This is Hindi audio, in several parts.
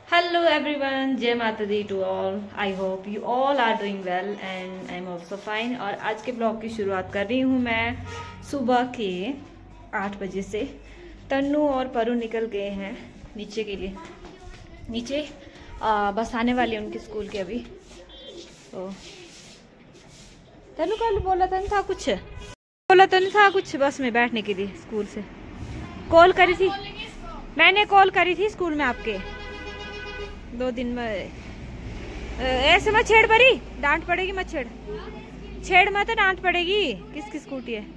Hello everyone, जय माता दी to all. I hope you all are doing well and I'm also fine. और आज के ब्लॉग की शुरुआत कर रही हूँ मैं सुबह के 8 बजे से। तन्नू और परू निकल गए हैं नीचे के लिए। नीचे बस आने वाली है उनके स्कूल के अभी। तो तन्नू कल बोला तो नहीं था कुछ बस में बैठने के लिए स्कूल से। कॉल करी थी मैंने, कॉल करी थी स्कूल में आपके 2 दिन में। ऐसे मत छेड़ परी, डांट पड़ेगी। मत छेड़ मत, डांट पड़ेगी। किसकी स्कूटी है?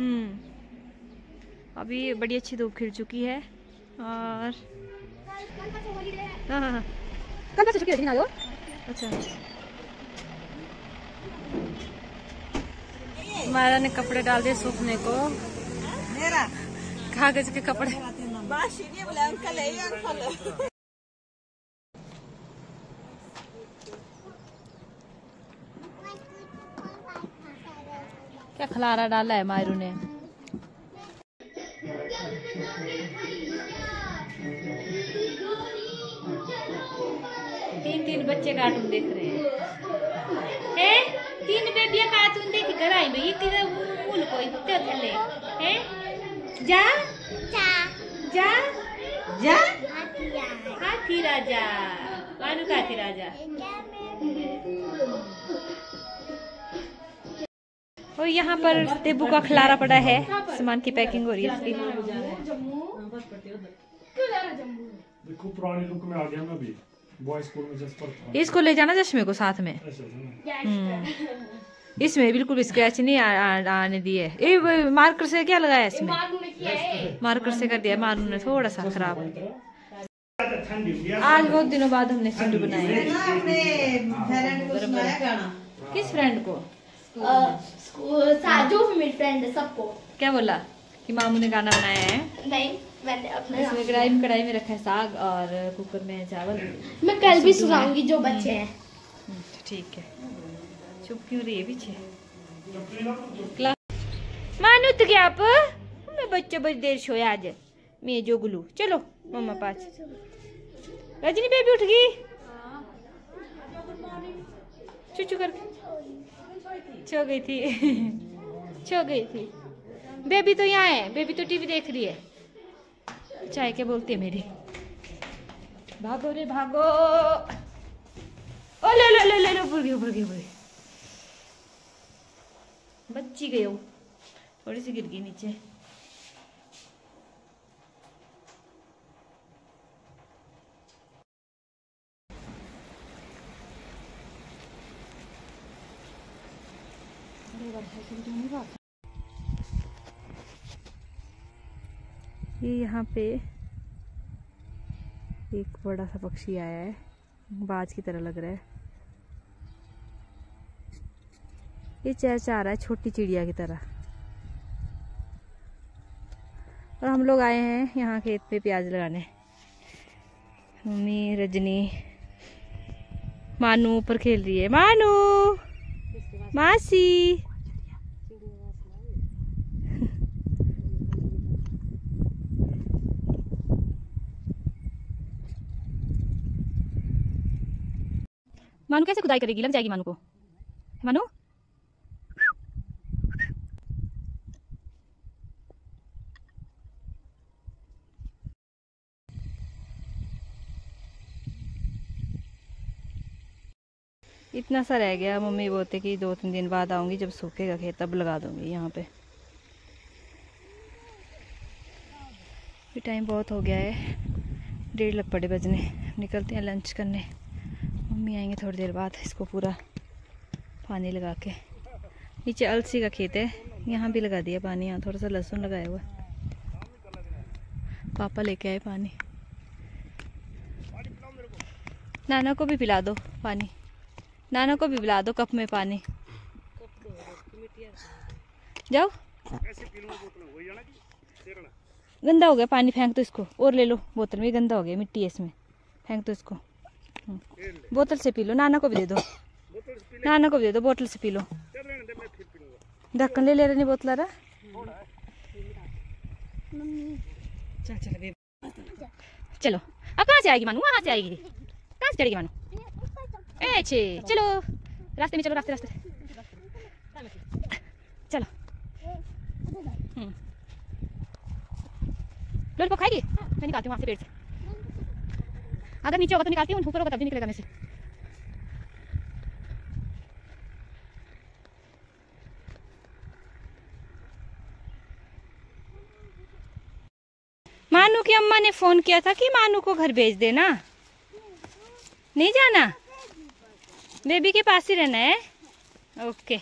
अभी बड़ी अच्छी धूप खिल चुकी है और हाँ कल से छुट्टी है ना। अच्छा, हमारा ने कपड़े डाल दिए सूखने को, कागज के कपड़े। क्या खलारा डाला है मायरू ने। तीन बच्चे कार्टून देख रहे हैं। 3 बेबियां कार्टून देख कर आई भाई। फूल को इतने थले हैं। जा जा जा जा हाथी राजा, मानू का हाथी राजा। और यहाँ पर टेबू का खलारा पड़ा है, सामान की पैकिंग हो रही है इसकी। देखो पुरानी लुक में आ गया मैं भी। बॉय स्कूल में जस्ट इसको ले जाना चश्मे को साथ में। इसमें बिल्कुल स्क्रैच नहीं आने दिए। ये मार्कर से क्या लगाया इसमें? मार्कर से कर दिया मानू ने, थोड़ा सा खराब। आज बहुत दिनों बाद हमने सिंधु बनाया। किस फ्रेंड को? जो भी मेरी फ्रेंड है सबको। क्या बोला कि मामू ने गाना बनाया है? नहीं, मैंने अपने इसमें कढ़ाई में रखा है साग और कुकर में है चावल। मैं कल भी सुनाऊंगी जो बच्चे हैं। ठीक है। चुप क्यों रही है पीछे? मानू तो क्या आप मैं बच्चा बड़ी देर सोया आज। मैं जो गुलू चलो मम्मा पास। रजनी बेबी उठ गई चुचू करके। सो गई थी बेबी तो यहाँ है। बेबी तो टीवी देख रही है। चाय क्या बोलती है मेरी? भागो रे भागो। ओ ले ऊपर गई बच्ची गई। थोड़ी सी गिर गई नीचे। ये यहाँ पे एक बड़ा सा पक्षी आया है, बाज की तरह लग रहा है। ये चहचहा रहा है छोटी चिड़िया की तरह। और हम लोग आए हैं यहाँ खेत पे प्याज लगाने। मम्मी, रजनी, मानू ऊपर खेल रही है। मानू, मासी। मानू कैसे खुदाई करेगी? लग जाएगी मानू को। मानू इतना सा रह गया। मम्मी बोलते कि 2-3 दिन बाद आऊंगी, जब सूखेगा खेत तब लगा दूंगी यहाँ पे। ये टाइम बहुत हो गया है, 1:30 लग पड़े बजने। निकलते हैं लंच करने। मम्मी आएंगे थोड़ी देर बाद। इसको पूरा पानी लगा के। नीचे अलसी का खेत है, यहाँ भी लगा दिया पानी। यहाँ थोड़ा सा लहसुन लगाया हुआ है। पापा लेके आए पानी। नाना को भी पिला दो पानी। नाना को भी पिला दो कप में पानी। जाओ, गंदा हो गया पानी, फेंक दो इसको। और ले लो बोतल में, गंदा हो गया, मिट्टी है इसमें, फेंक दो इसको। बोतल से पी लो। नाना को भी दे दो, नाना को भी दे दो, बोतल से पी लो। ढक्कन ले रहे नहीं बोतल रहा। चलो अब कहाँ से आएगी मानू, वहाँ से आएगी, कहाँ से चढ़ेगी मानू? अच्छे चलो रास्ते में, चलो रास्ते रास्ते चलो। लॉलीपॉप खाएगी? मैं निकालती हूँ वहाँ से पेड़ से, अगर नीचे होगा तो निकालती हूँ, ऊपर होगा तब भी निकलेगा मेरे से। मानू की अम्मा ने फोन किया था कि मानू को घर भेज देना, नहीं जाना, बेबी के पास ही रहना है। ओके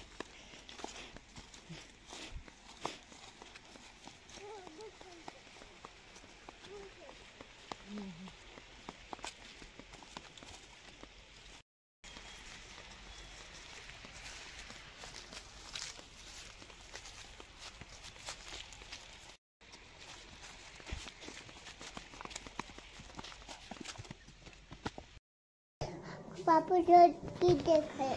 पापा जो की देखे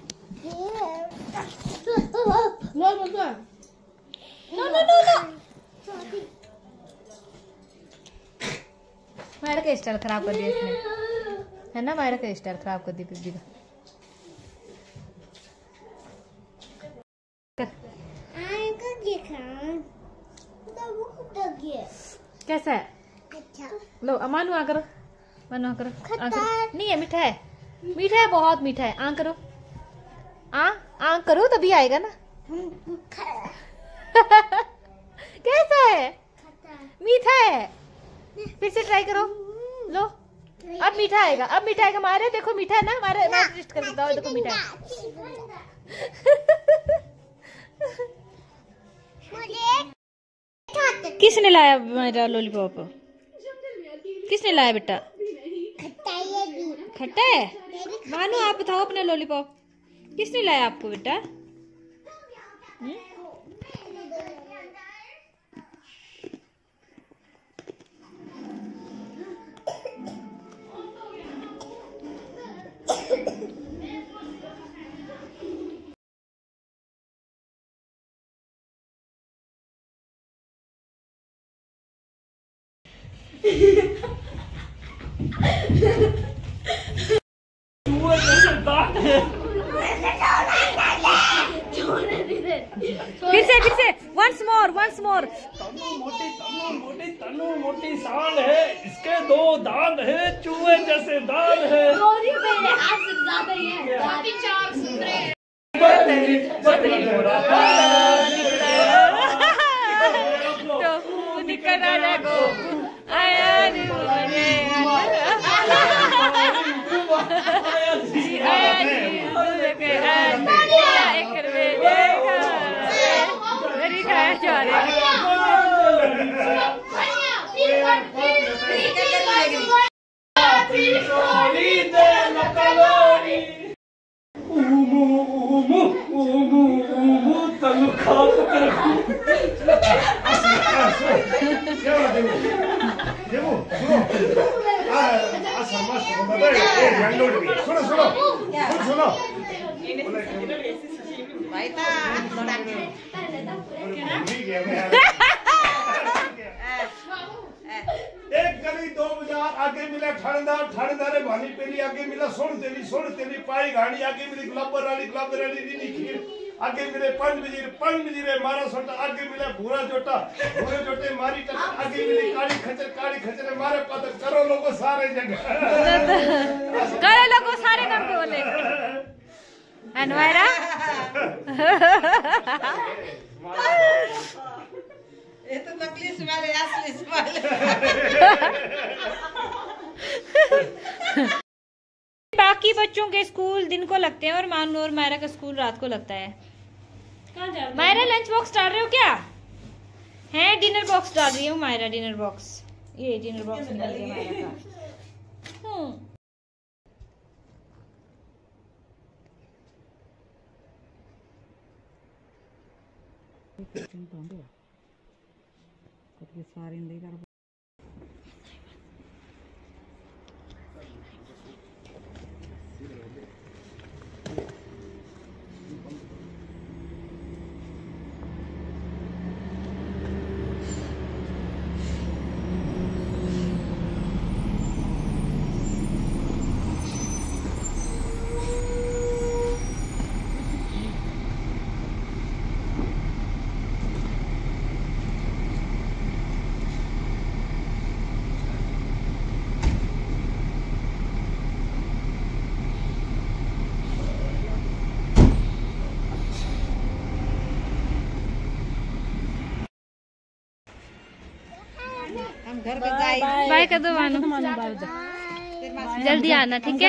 मायरा का स्टाइल खराब कर दिया इसने, है ना? मायरा का स्टाइल खराब कर दी बेबी का। कैसा है? अच्छा लो मानू आ करो, मानू आ करो, आ करो। नहीं है, मीठा है, मीठा है, बहुत मीठा है। आ करो, आ करो तभी आएगा ना। कैसा है? मीठा है, फिर से ट्राई करो। लो अब मीठा आएगा, अब मीठा आएगा। मारे देखो मीठा है ना, मारे टेस्ट कर देता हूँ, देखो मीठा है। किसने लाया मेरा लॉलीपॉप? किसने लाया बेटा? खट्टा है? मानो आप बताओ अपना लॉलीपॉप किसने लाया आपको बेटा? फिर से once more। तनु मोटी सांड है, इसके 2 दांत है, चूहे जैसे दांत है। मेरे हाथ से ज्यादा ही है, काफी चार सुंदर है। तो निकल आया गोपू आया रे एक गली 2 बाजार आगे मिला ठाणेदार भानी पेली, आगे मिला सोन तेली पाई घाणी, आगे मिली गुलाबर रानी नीनी खीर, आगे मिले पंज बजीरे मारा सोटा, आगे मिले भूरे जोटे मारी टक्कर, आगे मिली काली खचर मारे पद। करो लोगो सारे जगह, करे लोगो सारे कर दो बोले अनवायरा। ये तो नकली स्माइल है, असली स्माइल। बाकी बच्चों के स्कूल दिन को लगते हैं और मानू और मायरा का स्कूल रात को लगता है। मायरा लंच बॉक्स डाल रहे हो क्या? है डिनर बॉक्स डाल रही हूँ मायरा, डिनर बॉक्स। ये डिनर बॉक्स निकल गया मायरा का। घर पे जाए बाय कर दो मानो, जल्दी आना ठीक है।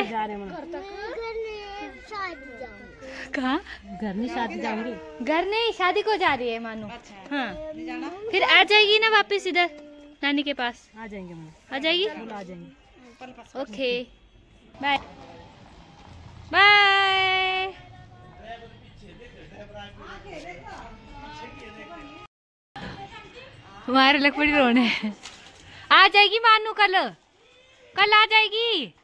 कहाँ? घर नहीं शादी जाऊंगी। घर नहीं, शादी को जा रही है मानो। अच्छा हाँ नहीं जाना फिर आ जाएगी ना वापस इधर नानी के पास। आ जाएंगे आ जाएगी। आ जाएंगे। Okay bye bye. हमारे लकड़ी रोने आ जाएगी मानू, कल आ जाएगी।